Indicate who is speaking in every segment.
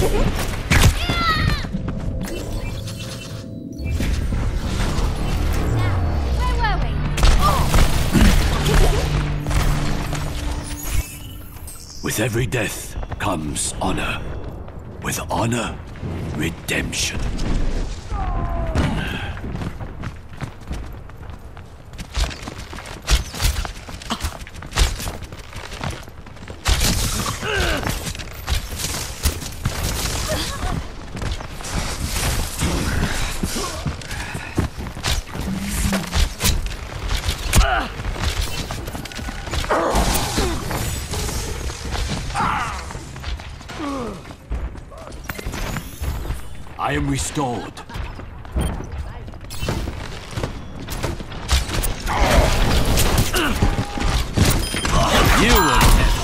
Speaker 1: With every death comes honor. With honor, redemption. I am restored. You will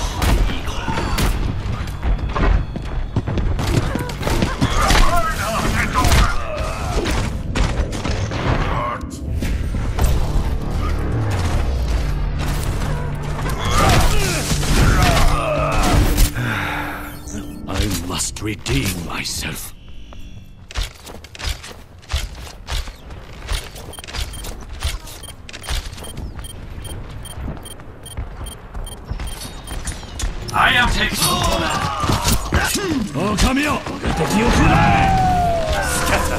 Speaker 1: I must redeem myself.
Speaker 2: I am taking
Speaker 1: Oh, come here! Scatter!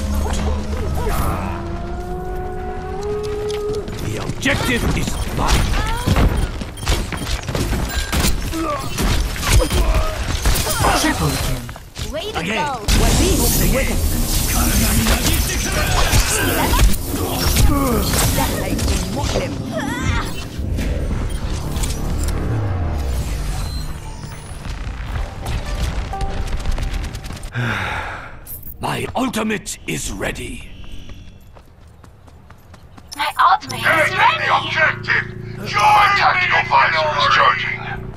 Speaker 1: The objective is mine!
Speaker 3: Triple kill.
Speaker 4: Way to
Speaker 1: Again.
Speaker 4: go!
Speaker 3: What beats the wicked? ده هيكون مؤلم.
Speaker 1: My ultimate is ready.
Speaker 4: My ultimate is ready!
Speaker 2: the objective! Join tactical visor is charging.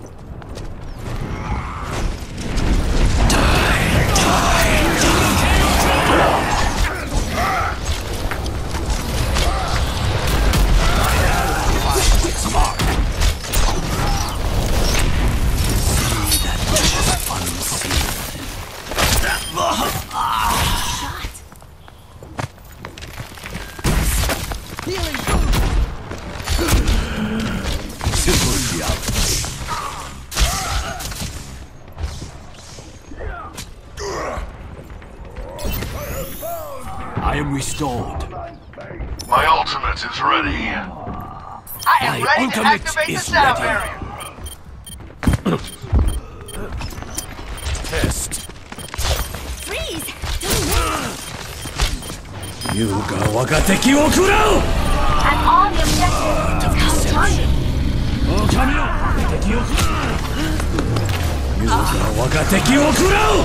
Speaker 1: I am restored.
Speaker 2: My ultimate is ready.
Speaker 5: I am
Speaker 1: My
Speaker 5: ready to
Speaker 1: ultimate
Speaker 5: activate the
Speaker 1: is
Speaker 5: sound
Speaker 1: ready.
Speaker 5: barrier.
Speaker 1: Test.
Speaker 4: Freeze! Don't move!
Speaker 1: Yuga wagateki wo kurao!
Speaker 4: I'm on the objective! Come on!
Speaker 1: Oh, come here! Wagateki wo kurao! Yuga wagateki wo kurao!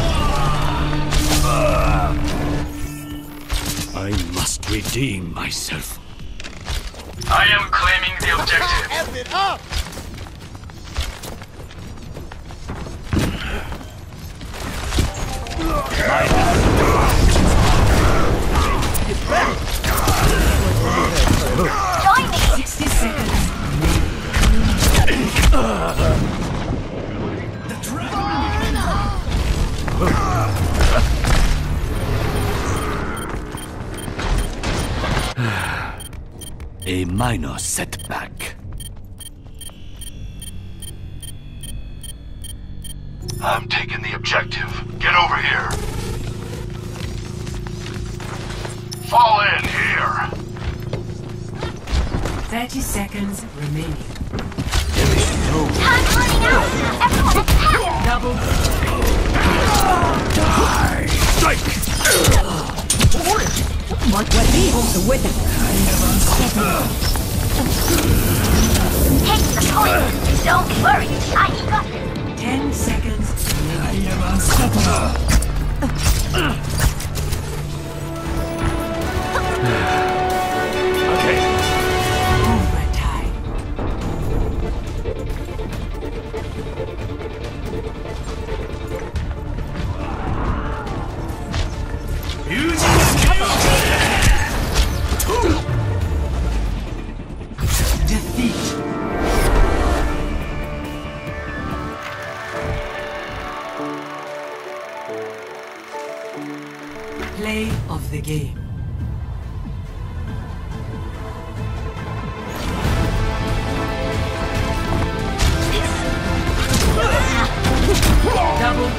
Speaker 1: I must redeem myself.
Speaker 2: I am claiming the objective.
Speaker 5: F it up!
Speaker 4: Join me!
Speaker 3: 60 seconds.
Speaker 1: A minor setback.
Speaker 2: I'm taking the objective. Get over here. Fall in here.
Speaker 3: 30 seconds remaining.
Speaker 4: Time's running out! Everyone attack!
Speaker 3: Double.
Speaker 1: Die! Strike!
Speaker 3: What beats the wicked?
Speaker 4: Take the point! Don't worry, I got it!
Speaker 3: 10 seconds.
Speaker 1: I am unstoppable! Okay.
Speaker 3: Overtime. Defeat. Play of the game. Double.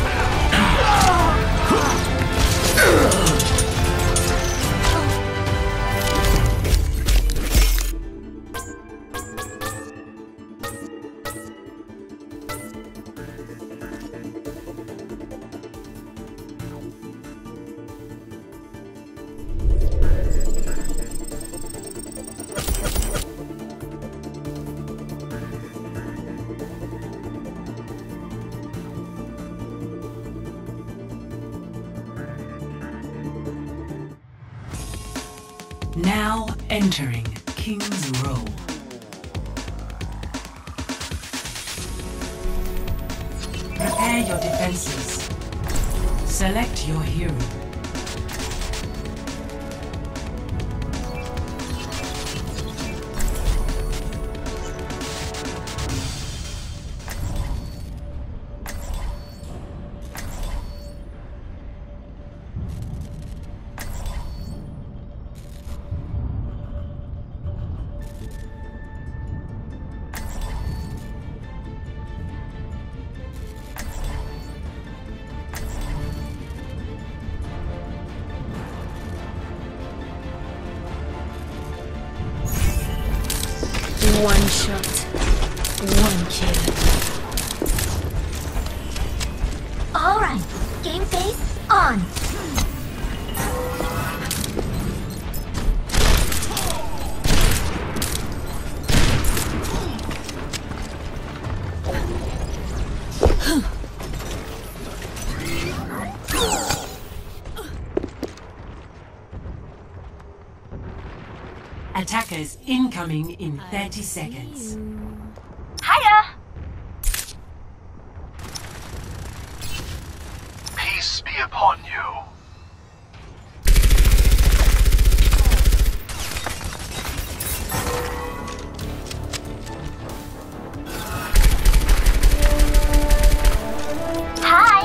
Speaker 3: Now entering King's Row. Prepare your defenses. Select your hero.
Speaker 6: One shot, one kill.
Speaker 4: Alright, game face on.
Speaker 3: Attackers incoming in 30 seconds.
Speaker 4: Hiya!
Speaker 2: Peace be upon you.
Speaker 4: Hi!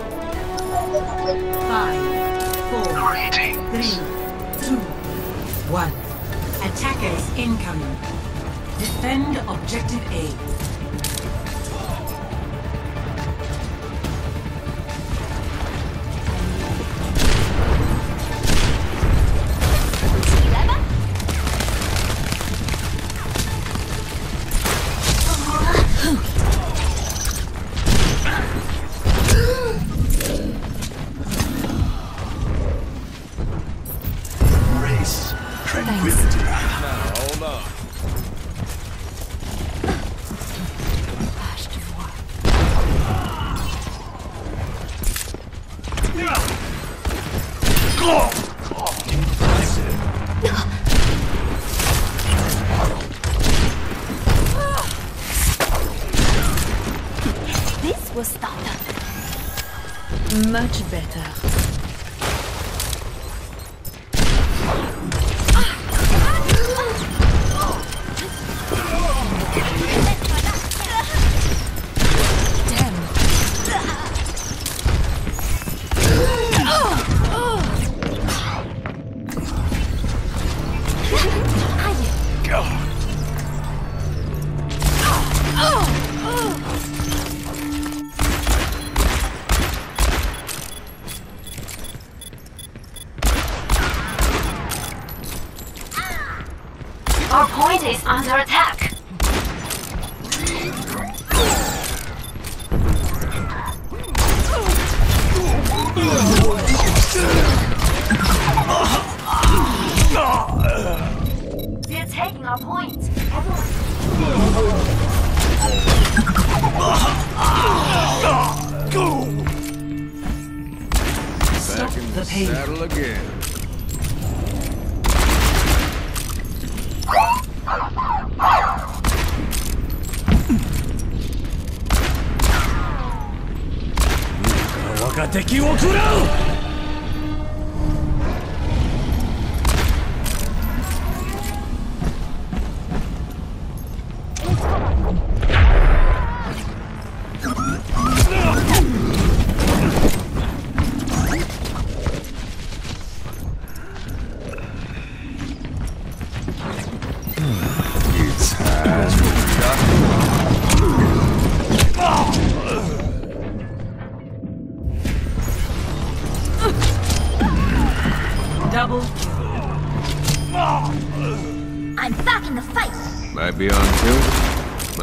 Speaker 3: 5, 4,
Speaker 2: Greetings.
Speaker 3: 3, 2, 1. Attackers incoming. Defend objective A.
Speaker 1: Grace, tranquility.
Speaker 5: Hold on.
Speaker 6: This was stop. Much better.
Speaker 4: Our point is under attack. They're taking our point.
Speaker 3: Stop the pain.
Speaker 5: Saddle again.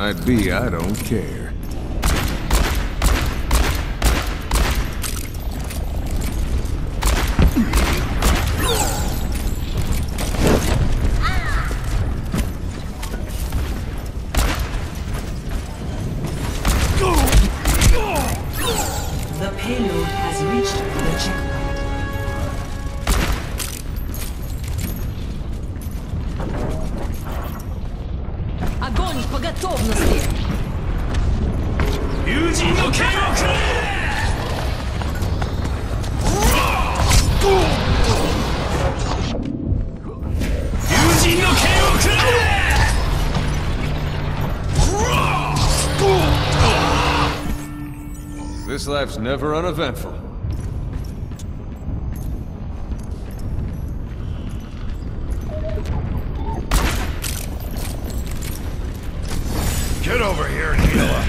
Speaker 5: Might be I don't care.
Speaker 3: The payload has reached the checkpoint.
Speaker 6: Огонь по готовности!
Speaker 1: 友人の剣をくれ友人の剣をくれ
Speaker 5: This life's never uneventful.
Speaker 2: Get over here and heal up.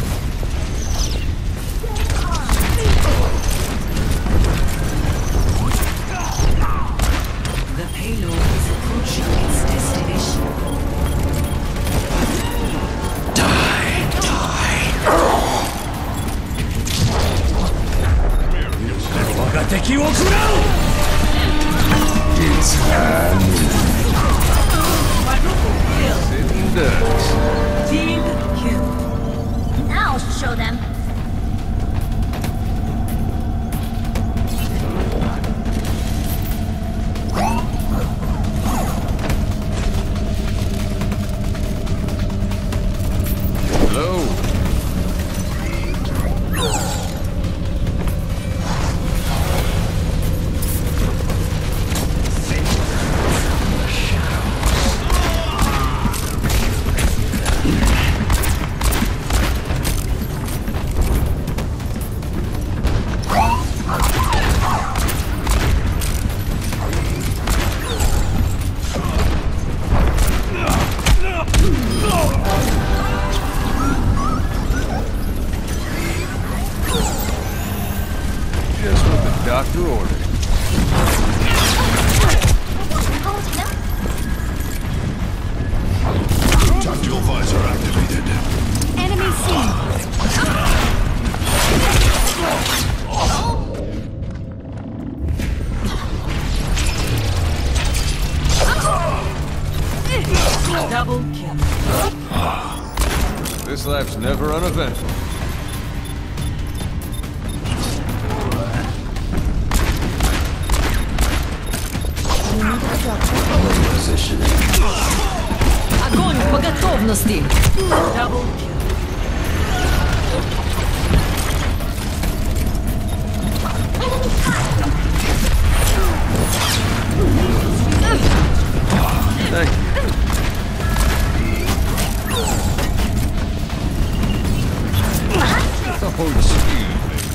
Speaker 3: The payload is approaching its destination.
Speaker 1: It's
Speaker 3: Quadruple kill.
Speaker 5: Sitting ducks.
Speaker 3: Team kill.
Speaker 4: Now I'll show them.
Speaker 5: Hello. Just what the doctor ordered.
Speaker 2: Tactical visor activated.
Speaker 6: Enemy seen!
Speaker 3: Double kill.
Speaker 5: This life's never uneventful.
Speaker 6: Огонь по готовности!
Speaker 3: Double kill.
Speaker 5: Thank you. Oh, gee.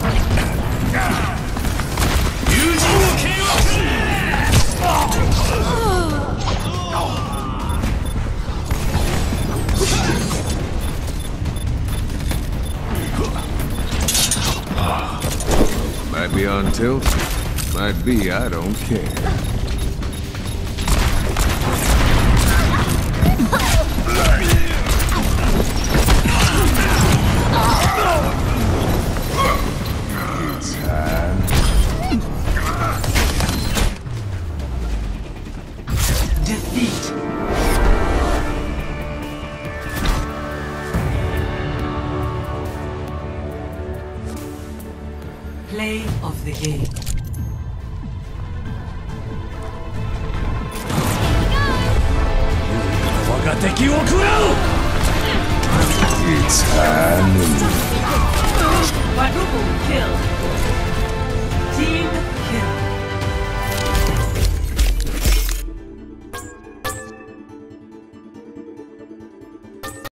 Speaker 1: 友人の剣をくれ
Speaker 5: Might be on tilt. Might be I don't care.
Speaker 3: Defeat. Play of the game.
Speaker 1: It's happening.
Speaker 3: Quadruple kill. Team